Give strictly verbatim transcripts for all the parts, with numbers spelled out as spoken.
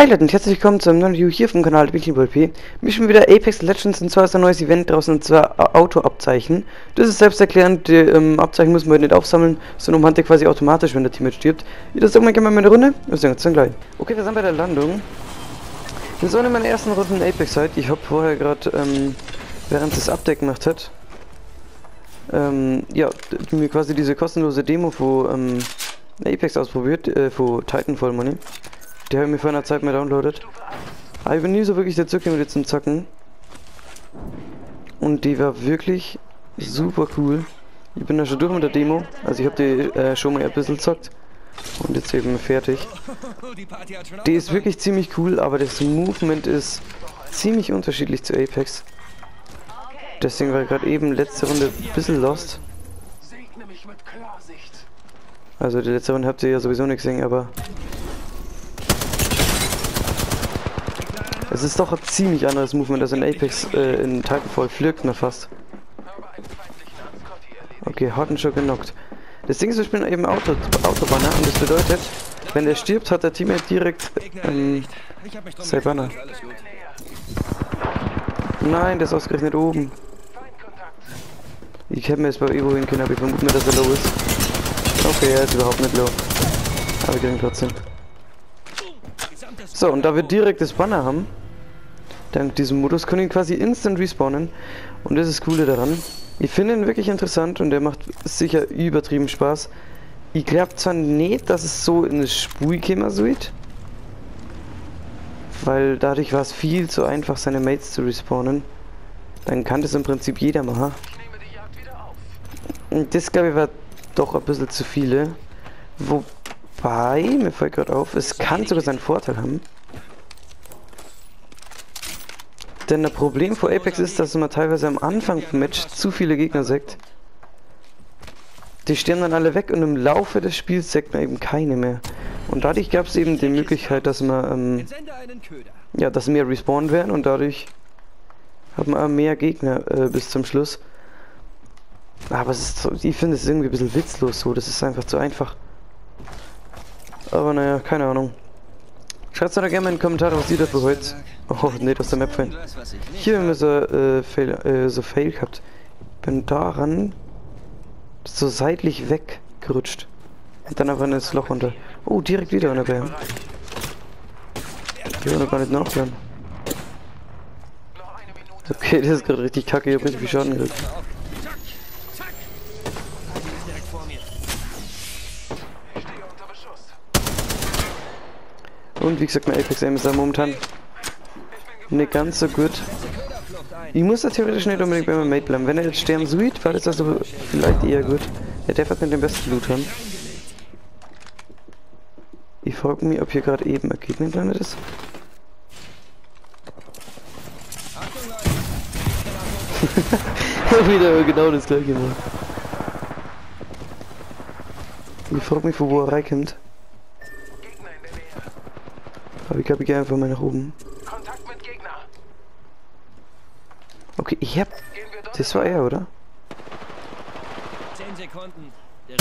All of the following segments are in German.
Hi Leute und herzlich willkommen zu einem neuen Video hier vom Kanal P. Mich schon wieder Apex Legends, und zwar ist ein neues Event draußen, und zwar Auto-Abzeichen. Das ist selbsterklärend, die ähm, Abzeichen muss man nicht aufsammeln, sondern man hat die quasi automatisch, wenn der Teammate stirbt. Jeder sagt mal gerne mal in der Runde, wir sehen uns dann gleich. Okay, wir sind bei der Landung. Wir sind in meiner ersten Runde in Apex halt. Ich habe vorher gerade, ähm, während das Update gemacht hat, ähm, ja, mir quasi diese kostenlose Demo von ähm, Apex ausprobiert, äh, von Titanfall Money. Die habe ich mir vor einer Zeit mal downloadet. Aber ich bin nie so wirklich dazu gekommen, die zum Zocken. Und die war wirklich super cool. Ich bin da schon durch mit der Demo. Also ich habe die äh, schon mal ein bisschen gezockt. Und jetzt eben fertig. Die ist wirklich ziemlich cool, aber das Movement ist ziemlich unterschiedlich zu Apex. Deswegen war ich gerade eben letzte Runde ein bisschen lost. Also die letzte Runde habt ihr ja sowieso nicht gesehen, aber... Es ist doch ein ziemlich anderes Movement als in Apex, äh, in Titanfall flirgt man fast. Okay, hat ihn schon genockt. Das Ding ist, wir spielen eben Auto, Autobanner, und das bedeutet, wenn der stirbt, hat der Teammate direkt, ähm, sein Banner. Nein, der ist ausgerechnet oben. Ich hätte mir jetzt bei Evo hin können, aber ich vermute mir, dass er low ist. Okay, er ist überhaupt nicht low. Aber wir kriegen trotzdem. So, und da wir direkt das Banner haben, dank diesem Modus, können wir ihn quasi instant respawnen. Und das ist das Coole daran. Ich finde ihn wirklich interessant und der macht sicher übertrieben Spaß. Ich glaube zwar nicht, dass es so in das Spiel käme, so wird, weil dadurch war es viel zu einfach, seine Mates zu respawnen. Dann kann das im Prinzip jeder machen. Und das, glaube ich, war doch ein bisschen zu viele. Wobei, mir fällt gerade auf, es kann sogar seinen Vorteil haben. Denn das Problem von Apex ist, dass man teilweise am Anfang vom Match zu viele Gegner sägt. Die sterben dann alle weg und im Laufe des Spiels sägt man eben keine mehr. Und dadurch gab es eben die Möglichkeit, dass man, ähm, ja, dass mehr respawnen werden, und dadurch hat man auch mehr Gegner äh, bis zum Schluss. Aber es ist so, ich finde es irgendwie ein bisschen witzlos so, das ist einfach zu einfach. Aber naja, keine Ahnung. Schreibt doch gerne mal in den Kommentaren, was ihr dafür heute. Oh, nee, aus der Map fallen. Hier haben wir so, äh, Fail, äh, so Fail gehabt. Bin daran so seitlich weggerutscht. Und dann aber in das Loch runter. Oh, direkt wieder eine Bär. Die wollen noch gar nicht nachladen. Okay, das ist gerade richtig kacke, ich hab richtig viel Schaden gekriegt. Und wie gesagt, mein Apex Aim ist ja momentan nicht ganz so gut. Ich muss da theoretisch nicht unbedingt bei meinem Mate bleiben. Wenn er jetzt sterben sieht, war das also vielleicht eher gut. Er darf halt nicht den besten Loot haben. Ich frage mich, ob hier gerade eben ein Gegner gelandet ist. Wieder genau das gleiche mal. Ich frage mich, von wo er reinkommt. Aber ich glaube, ich gehe einfach mal nach oben. Kontakt mit Gegner. Okay, ich hab... Das war er, oder? zehn Sekunden.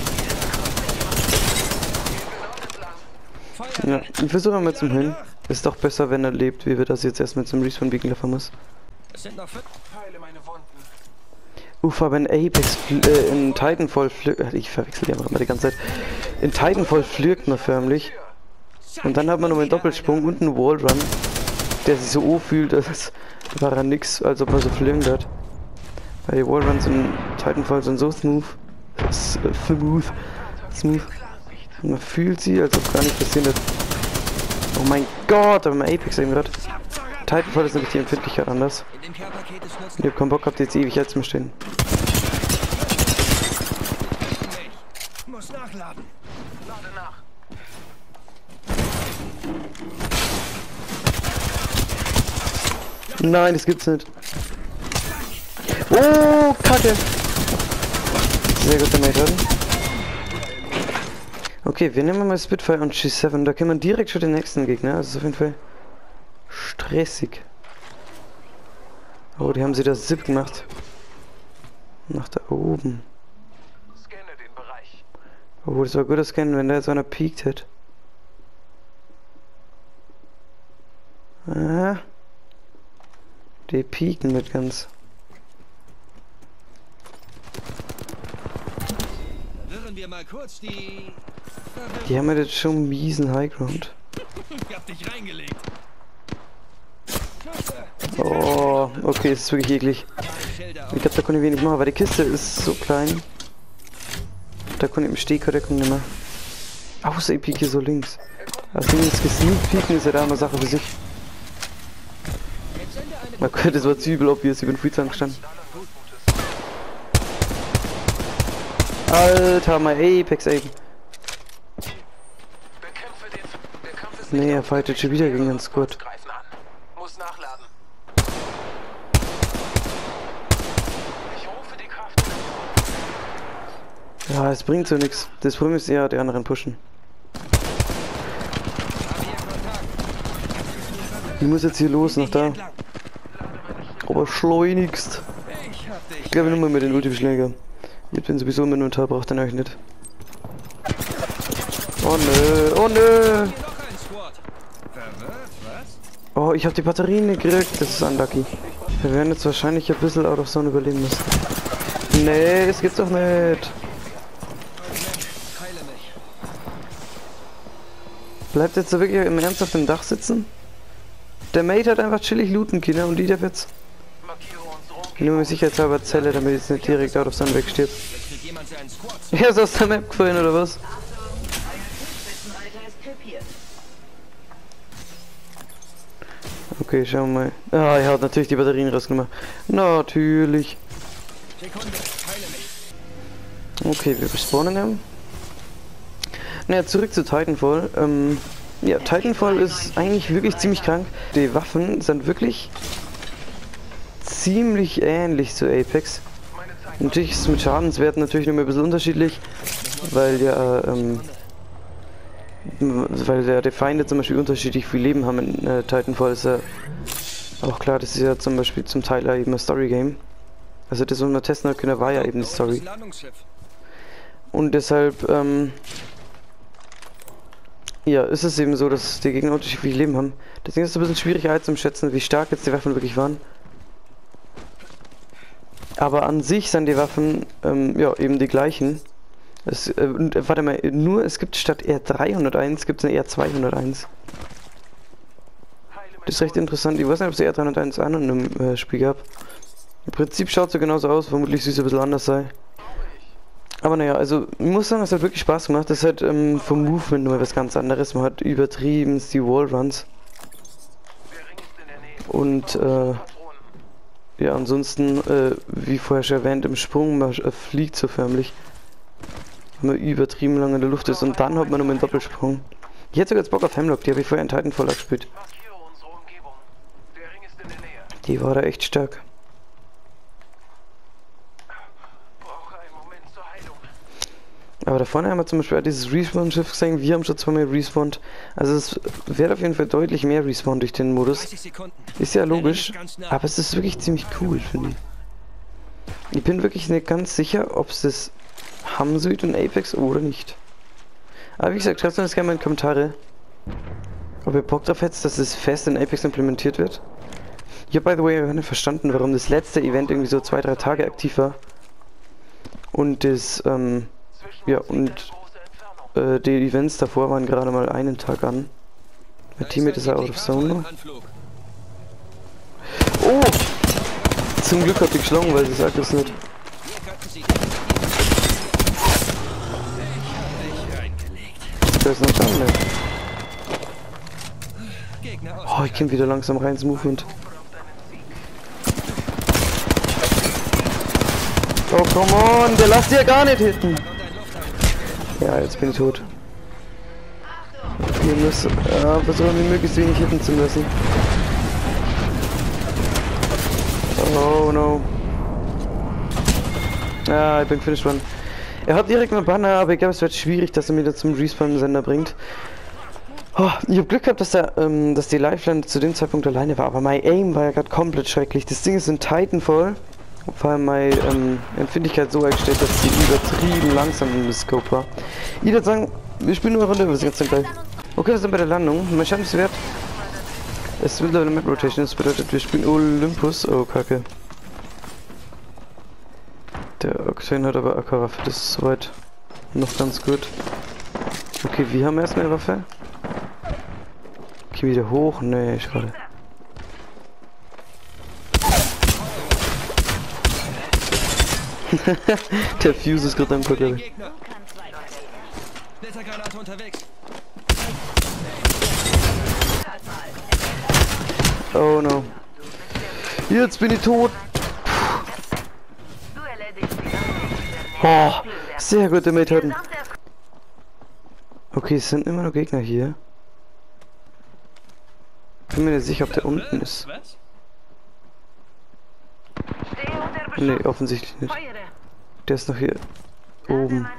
Ja, ich versuche mal zum Hin. Ist doch besser, wenn er lebt, wie wir das jetzt erst mit zum Respawn Beacon laufen muss. Es sind noch fünf. Heile meine Wunden. Uff, aber in Apex, äh, in Titanfall flirgt... Ich verwechsel die einfach mal die ganze Zeit. In Titanfall flirgt man förmlich. Und dann hat man noch einen Doppelsprung und einen Wallrun, der sich so fühlt, als war er nix, als ob man so flirren hat. Weil die Wallruns in Titanfall sind so smooth. S äh, smooth. Smooth. Und man fühlt sie, als ob gar nicht passiert hat. Oh mein Gott, aber mein Apex eben gerade. Titanfall ist nämlich die Empfindlichkeit anders. Ich hab keinen Bock, habt ihr jetzt ewig jetzt mal stehen. Muss nachladen. Lade nach. Nein, das gibt's nicht. Oh, Kacke. Sehr gut, der Mate hat. Okay, wir nehmen mal Spitfire und G sieben. Da können wir direkt schon den nächsten Gegner. Das ist auf jeden Fall stressig. Oh, die haben sie das Zip gemacht. Nach da oben. Scanne den Bereich. Oh, Oh, das war gut, das Scannen, wenn der jetzt einer peakt hätte. Ah. Die pieken mit ganz. Wirren wir mal kurz die... Die haben ja jetzt schon miesen Highground. Ich hab dich reingelegt. Oh, okay, es ist wirklich eklig. Ich glaube, da konnte ich wenig machen, weil die Kiste ist so klein. Da konnte ich im Stehkorrekung nicht mehr. Außer ich pieke hier so links. Also jetzt gesneakt pieken ist ja da eine Sache für sich. Man könnte, das war zu übel obvious, ich bin viel zu lang gestanden. Alter, mein Apex eben. Nee, er fightet schon wieder gegen den Squad. Muss nachladen. Ich rufe die Kraft. Ja, es bringt so nichts. Das Problem ist eher, die anderen pushen. Ich muss jetzt hier los, nach da. Aber schleunigst. Ich glaube nur mal mit den Ultibeschläger. Ich bin sowieso im Inventar, braucht den euch nicht. Oh nö, oh nö. Oh, ich habe die Batterien nicht gekriegt, das ist unlucky. Wir werden jetzt wahrscheinlich ein bisschen out of zone überleben müssen. Nee, es gibt's doch nicht. Bleibt jetzt so wirklich im Ernst auf dem Dach sitzen? Der Mate hat einfach chillig looten können und die darf jetzt. Nur mit sicherheitshalber Zelle, damit jetzt nicht direkt out of zone wegstirbt. Er ist aus der Map gefallen oder was? Okay, schauen wir mal. Ah, er hat natürlich die Batterien rausgemacht. Natürlich. Okay, wir respawnen ja. Naja, zurück zu Titanfall. Ähm, ja, Titanfall ist eigentlich wirklich ziemlich krank. Die Waffen sind wirklich ziemlich ähnlich zu Apex. Natürlich ist es mit Schadenswerten natürlich noch mal ein bisschen unterschiedlich, weil ja, ähm, weil ja die Feinde zum Beispiel unterschiedlich viel Leben haben in äh, Titanfall. Ist ja auch klar, das ist ja zum Beispiel zum Teil eben ein Story-Game. Also das, was wir testen können, war ja eben die Story. Und deshalb, ähm, ja, ist es eben so, dass die Gegner unterschiedlich viel Leben haben. Deswegen ist es ein bisschen schwierig einzuschätzen, wie stark jetzt die Waffen wirklich waren. Aber an sich sind die Waffen, ähm, ja, eben die gleichen. Es, äh, warte mal, nur es gibt statt R dreihunderteins gibt es eine R zweihunderteins. Das ist recht interessant. Ich weiß nicht, ob es R dreihunderteins auch noch in einem äh, Spiel gab. Im Prinzip schaut es so genauso aus, vermutlich süß ein bisschen anders sei. Aber naja, also ich muss sagen, es hat wirklich Spaß gemacht. Das ist halt ähm, vom Movement nur was ganz anderes. Man hat übertrieben die Wallruns. Und äh, ja, ansonsten, äh, wie vorher schon erwähnt, im Sprung, man äh, fliegt so förmlich. Wenn man übertrieben lang in der Luft ist und dann hat man noch einen Doppelsprung. Ich hätte sogar jetzt Bock auf Hemlock, die habe ich vorher in Titanfall gespielt. Die war da echt stark. Aber da vorne haben wir zum Beispiel auch dieses Respawn-Schiff gesehen, wir haben schon zweimal respawned. Also es wird auf jeden Fall deutlich mehr respawn durch den Modus. Ist ja logisch, aber es ist wirklich ziemlich cool, finde ich. Ich bin wirklich nicht ganz sicher, ob es das haben soll in Apex oder nicht. Aber wie gesagt, schreibt mir das gerne mal in die Kommentare, ob ihr Bock drauf hättet, dass es fest in Apex implementiert wird. Ich habe by the way nicht verstanden, warum das letzte Event irgendwie so zwei, drei Tage aktiv war. Und das, ähm, ja, und äh, die Events davor waren gerade mal einen Tag an. Mein Teammate ist ja out of zone. Oh! Zum Glück hab ich geschlagen, weil sie sagt es nicht. Da ist noch Schaden mehr. Oh, ich komm wieder langsam rein ins Movement. Oh, come on, der lasst ja gar nicht hitten. Ja, jetzt bin ich tot. Wir müssen äh, versuchen, wie möglichst wenig hitten zu lassen. Oh no. Ja, ich bin finished one. Er hat direkt einen Banner, aber ich glaube, es wird schwierig, dass er mich da zum Respawn-Sender bringt. Oh, ich habe Glück gehabt, dass, der, ähm, dass die Lifeline zu dem Zeitpunkt alleine war, aber mein Aim war ja gerade komplett schrecklich. Das Ding ist in Titanfall, vor allem meine ähm, Empfindlichkeit so eingestellt, dass sie übertrieben langsam im Scope war. Ich würde sagen, wir spielen nur eine Runde, wir sind jetzt gleich. Okay, wir sind bei der Landung. Mein Schadenswert Es ist mittlerweile Map Rotation, das bedeutet, wir spielen Olympus. Oh, kacke. Der Octane hat aber A K-Waffe, das ist soweit noch ganz gut. Okay, wir haben erstmal eine Waffe. Okay, wieder hoch. Nee, schade. Der Fuse ist gerade am Kutter. Splittergranate unterwegs. Oh no. Jetzt bin ich tot. Oh, sehr gute Methoden. Okay, es sind immer noch Gegner hier. Bin mir nicht sicher, ob der unten ist. Was? Nee, offensichtlich nicht. Der ist noch hier oben.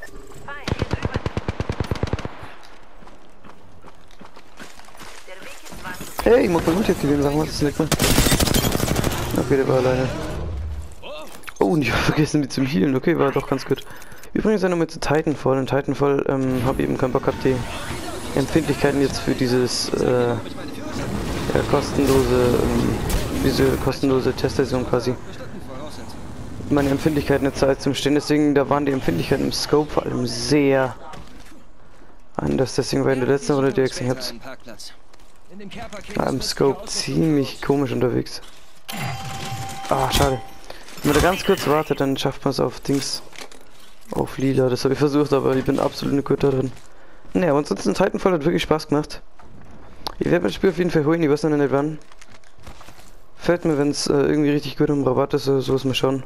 Hey, ich muss mal gut jetzt gesehen sagen, was ist nicht mehr. Okay, der war alleine. Oh, und ich habe vergessen, die zum Healen. Okay, war doch ganz gut. Übrigens noch mit zu Titanfall. In Titanfall ähm, habe ich eben keinen Bock gehabt, die Empfindlichkeiten jetzt für dieses äh, ja, kostenlose, ähm, diese kostenlose Teststation quasi. Meine Empfindlichkeiten jetzt Zeit zum Stehen, deswegen da waren die Empfindlichkeiten im Scope vor allem sehr anders. Deswegen war in der letzten Runde, die ihr gesehen habt, war im Scope ziemlich komisch unterwegs. Ah, schade. Wenn man da ganz kurz wartet, dann schafft man es auf Dings. Auf Lila. Das habe ich versucht, aber ich bin absolut nicht gut da drin. Naja, aber ansonsten Titanfall hat wirklich Spaß gemacht. Ich werde das Spiel auf jeden Fall holen, ich weiß noch nicht wann. Fällt mir, wenn es äh, irgendwie richtig gut am Rabatt ist, oder so ist mir schon.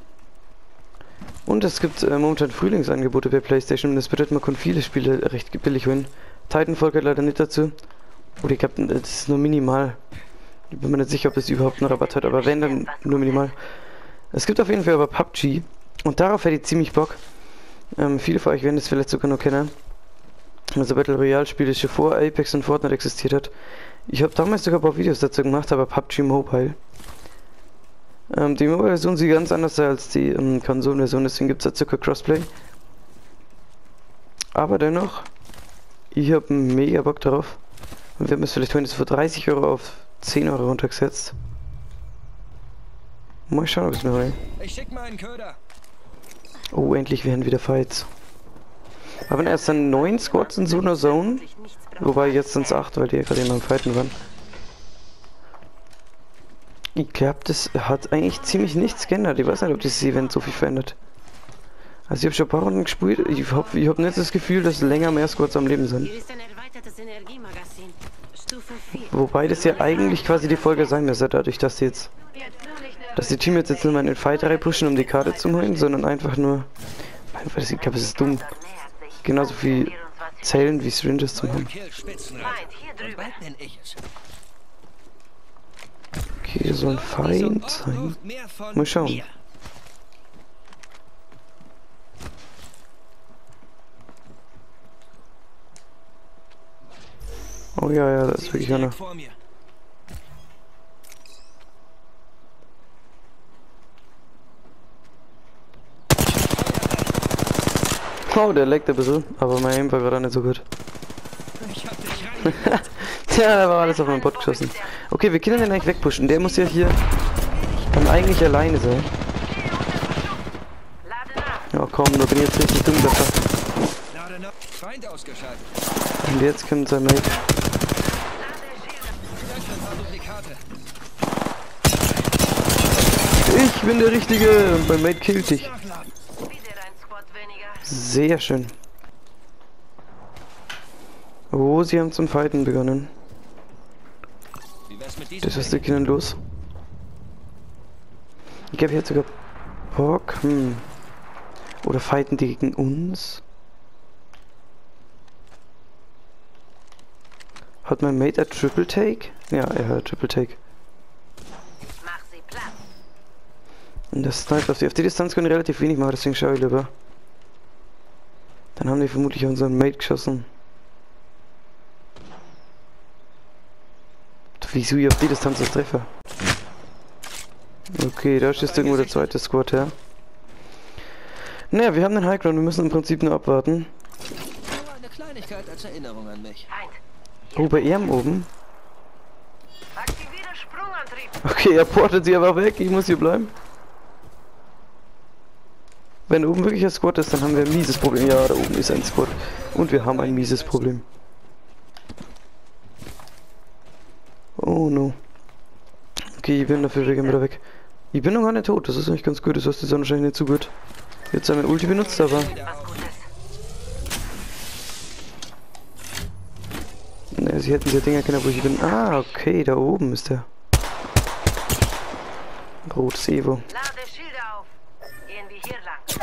Und es gibt äh, momentan Frühlingsangebote bei PlayStation und das bedeutet, man kann viele Spiele recht billig holen. Titanfall gehört leider nicht dazu. Oder ich glaube, das ist nur minimal. Ich bin mir nicht sicher, ob das überhaupt einen Rabatt hat, aber wenn, dann nur minimal. Es gibt auf jeden Fall aber P U B G und darauf hätte ich ziemlich Bock. Ähm, viele von euch werden es vielleicht sogar noch kennen. Also Battle Royale Spiel ist schon vor Apex und Fortnite existiert hat. Ich habe damals sogar ein paar Videos dazu gemacht, aber P U B G Mobile. Ähm, die Mobile-Version sieht ganz anders aus als die ähm, Konsolenversion, deswegen gibt es da circa Crossplay. Aber dennoch, ich habe mega Bock darauf. Und wir haben es vielleicht heute für dreißig Euro auf zehn Euro runtergesetzt. Mal schauen, ob es mir rein. Ich schick mal einen Köder. Oh, endlich werden wieder Fights. Aber erst dann neun Squads in so einer Zone. Wobei jetzt sind es acht, weil die ja gerade immer am Fighten waren. Ich glaube, das hat eigentlich ziemlich nichts geändert. Ich weiß nicht, ob dieses Event so viel verändert. Also ich habe schon ein paar Runden gespielt. Ich habe ich hab nicht das Gefühl, dass länger mehr Squads am Leben sind. Wobei das ja eigentlich quasi die Folge sein müsste, dadurch, dass die jetzt... Dass die Teammates jetzt nicht mal in den Fight pushen, um die Karte zu holen, sondern einfach nur... Einfach, ich glaube, es ist dumm. Genauso viel Zellen wie Syringes zu machen. Okay, so ein Feind sein. Mal schauen. Oh ja, ja, das ist wirklich einer. Oh, der leckt ein bisschen, aber mein Aim war gerade nicht so gut. Tja, da war alles auf meinen Bot geschossen. Okay, wir können den eigentlich wegpushen. Der muss ja hier dann eigentlich alleine sein. Ja komm, da bin ich jetzt richtig dumm dafür. Und jetzt kommt sein Mate. Ich bin der Richtige und mein Mate killt dich. Sehr schön. Oh, sie haben zum Fighten begonnen. Das ist der Kinder los. Ich glaube, jetzt sogar Bock. Hm. Oder fighten die gegen uns? Hat mein Mate ein Triple Take? Ja, er hat Triple Take. Und das Sniper auf die, auf die Distanz können relativ wenig machen, deswegen schaue ich lieber. Dann haben die vermutlich unseren Mate geschossen. Wieso ich auf die Distanz das treffe? Okay, da ist irgendwo der zweite Squad her. Naja, wir haben den Highground, wir müssen im Prinzip nur abwarten. Nur eine Kleinigkeit als Erinnerung an mich. Oh, bei ihm oben? Okay, er portet sie aber weg. Ich muss hier bleiben. Wenn oben wirklich ein Squad ist, dann haben wir ein mieses Problem. Ja, da oben ist ein Squad. Und wir haben ein mieses Problem. Oh no. Okay, ich bin dafür weg, wieder weg. Ich bin noch gar nicht tot, das ist eigentlich ganz gut, das heißt, die Sonne scheint nicht so gut. Jetzt haben wir Ulti benutzt, aber... Ne, sie hätten diese Dinger kennen, wo ich bin. Ah, okay, da oben ist der. Rotes Evo. Lade Schilder auf. Gehen wir hier lang.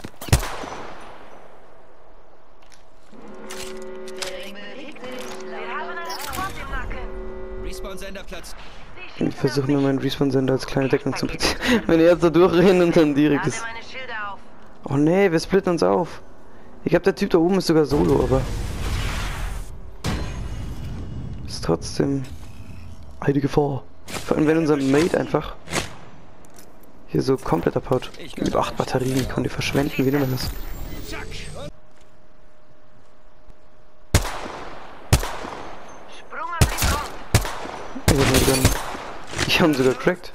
Wir haben einen Squad im Nacken. Respawn-Senderplatz. Ich versuche mir meinen Respawn-Sender als kleine Deckung zu beziehen. Wenn ihr jetzt da durchrennen und dann direkt Lade ist. meine Schilder auf. Oh nee, wir splitten uns auf. Ich glaube, der Typ da oben ist sogar solo, aber... Ist trotzdem... eine Gefahr. Vor allem, wenn unser Mate einfach... hier so komplett abhaut. Mit acht Batterien, ich kann die verschwenden, wie nennt man das? Sprung auf die Front. Ich hab ihn sogar... Ich hab ihn sogar cracked.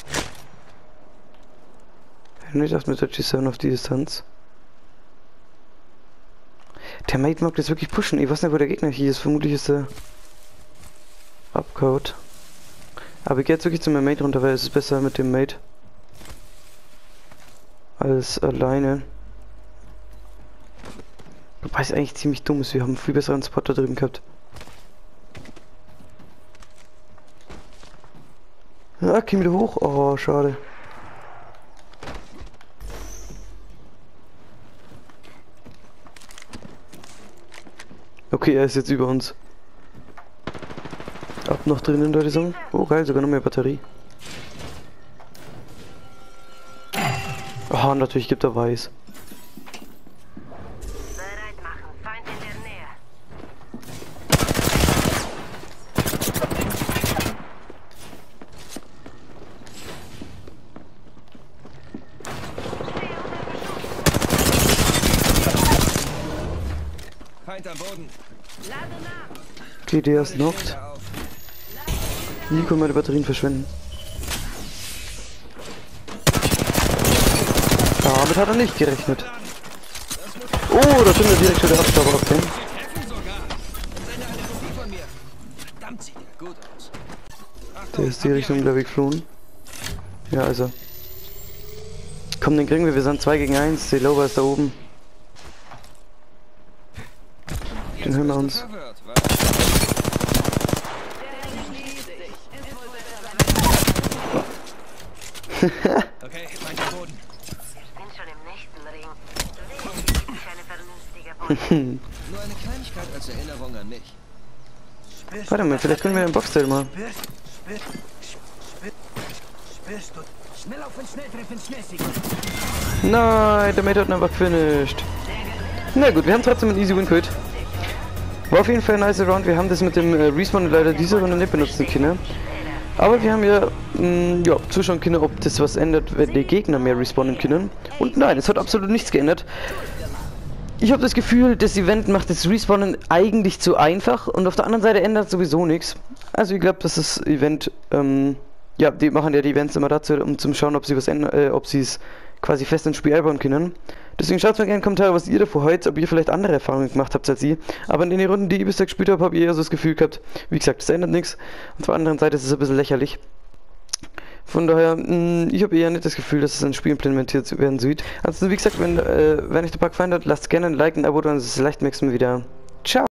Ich hab nicht gedacht mit der G sieben auf die Distanz. Der Mate mag das wirklich pushen. Ich weiß nicht, wo der Gegner hier ist. Vermutlich ist der... Abgehaut. Aber ich geh jetzt wirklich zu meinem Mate runter, weil es ist besser mit dem Mate. Als alleine. Wobei es eigentlich ziemlich dumm ist. Wir haben einen viel besseren Spot da drüben gehabt. Ja, komm wieder hoch. Oh, schade. Okay, er ist jetzt über uns. Ab noch drinnen, würde ich sagen. Oh, geil, sogar noch mehr Batterie. Oh, natürlich gibt er Weiß. Bereit machen. Feind in der Nähe. Feind am Boden. Lade nach. Okay, der ist knockt. Schilder auf. Nie können meine Batterien verschwenden. Damit hat er nicht gerechnet. Oh, da sind wir direkt schon der Abstauber auf den. Treffen sogar. Sende eine Kopie von mir. Verdammt, sieht ja gut aus. Achtung, Der ist die Richtung, glaube ich, geflohen. Ja, also. Komm, den kriegen wir. Wir sind zwei gegen eins. Der Lower ist da oben. Den hören wir uns. verwirrt, wa? Okay, Feind am Boden. Ich bin schon im nächsten Ring. Wenigstens gibt es eine vernünftige Beute. Nur eine Kleinigkeit als Erinnerung an mich. Warte mal, vielleicht können wir den Boxtail mal. Schnell auf den Schnelltreffen, Schnellsieg. Nein, der Mate hat ihn einfach finished. Na gut, wir haben trotzdem einen Easy Win geholt. War auf jeden Fall ein nice Round. Wir haben das mit dem äh, Respawn leider diese Runde nicht benutzen können. Aber wir haben ja, mh, ja, zuschauen können, ob das was ändert, wenn die Gegner mehr respawnen können. Und nein, es hat absolut nichts geändert. Ich habe das Gefühl, das Event macht das Respawnen eigentlich zu einfach und auf der anderen Seite ändert sowieso nichts. Also ich glaube, dass das Event, ähm, ja, die machen ja die Events immer dazu, um zu schauen, ob sie was ändern, äh, ob sie es quasi fest ins Spiel einbauen können. Deswegen schaut mal gerne in die Kommentare, was ihr davor heute, ob ihr vielleicht andere Erfahrungen gemacht habt als ich. Aber in den Runden, die ich bisher gespielt habe, habe ich eher so das Gefühl gehabt, wie gesagt, das ändert nichts. Und auf der anderen Seite ist es ein bisschen lächerlich. Von daher, mh, ich habe eher nicht das Gefühl, dass es ins Spiel implementiert werden soll. Also wie gesagt, wenn, äh, wenn euch der Park gefallen hat, lasst gerne ein Like, ein Abo, dann ist es leicht nächstes Mal wieder. Ciao!